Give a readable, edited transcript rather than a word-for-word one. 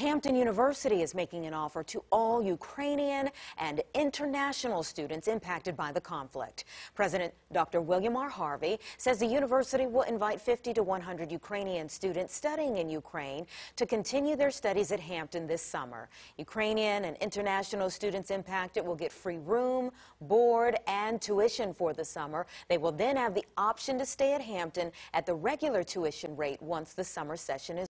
Hampton University is making an offer to all Ukrainian and international students impacted by the conflict. President Dr. William R. Harvey says the university will invite 50 to 100 Ukrainian students studying in Ukraine to continue their studies at Hampton this summer. Ukrainian and international students impacted will get free room, board, and tuition for the summer. They will then have the option to stay at Hampton at the regular tuition rate once the summer session is